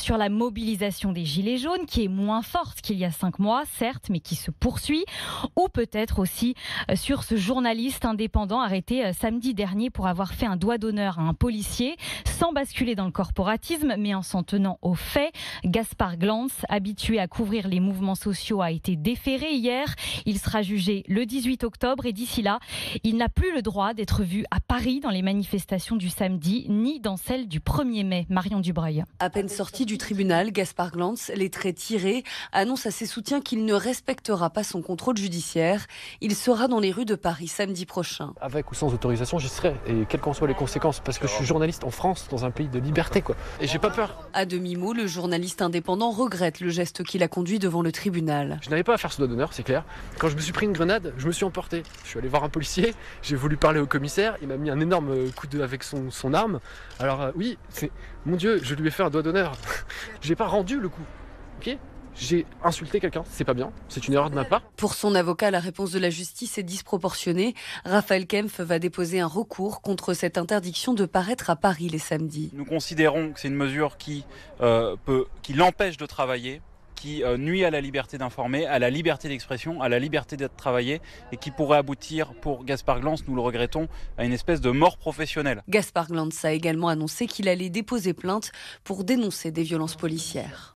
sur la mobilisation des Gilets jaunes, qui est moins forte qu'il y a 5 mois, certes, mais qui se poursuit. Ou peut-être aussi sur ce journaliste indépendant arrêté samedi dernier pour avoir fait un doigt d'honneur à un policier, sans basculer dans le corporatisme, mais en s'en tenant aux faits. Gaspard Glantz, habitué à couvrir les mouvements sociaux, a été déféré hier. Il sera jugé le 18 octobre et d'ici là, il n'a plus le droit d'être vu à Paris dans les manifestations du samedi, ni dans celles du 1er mai. Marion Dubreuil. À peine sorti du tribunal, Gaspard Glantz, les traits tirés, annonce à ses soutiens qu'il ne respectera pas son contrôle judiciaire. Il sera dans les rues de Paris samedi prochain. Avec ou sans autorisation, j'y serai, et quelles qu'en soient les conséquences, parce que je suis journaliste en France, dans un pays de liberté, quoi. Et j'ai pas peur. À demi-mot, le journaliste indépendant regrette le geste qui l'a conduit devant le tribunal. Je n'avais pas à faire ce doigt d'honneur, c'est clair. Quand je me suis pris une grenade, je me suis emporté. Je suis allé voir un policier, j'ai voulu parler au commissaire, il m'a mis un énorme coup avec son arme. Alors oui, mon Dieu, je lui ai fait un doigt d'honneur. J'ai pas rendu le coup, ok ? J'ai insulté quelqu'un, c'est pas bien, c'est une erreur de ma part. Pour son avocat, la réponse de la justice est disproportionnée. Raphaël Kempf va déposer un recours contre cette interdiction de paraître à Paris les samedis. Nous considérons que c'est une mesure qui l'empêche de travailler, qui nuit à la liberté d'informer, à la liberté d'expression, à la liberté d'être travaillé et qui pourrait aboutir pour Gaspard Glantz, nous le regrettons, à une espèce de mort professionnelle. Gaspard Glantz a également annoncé qu'il allait déposer plainte pour dénoncer des violences policières.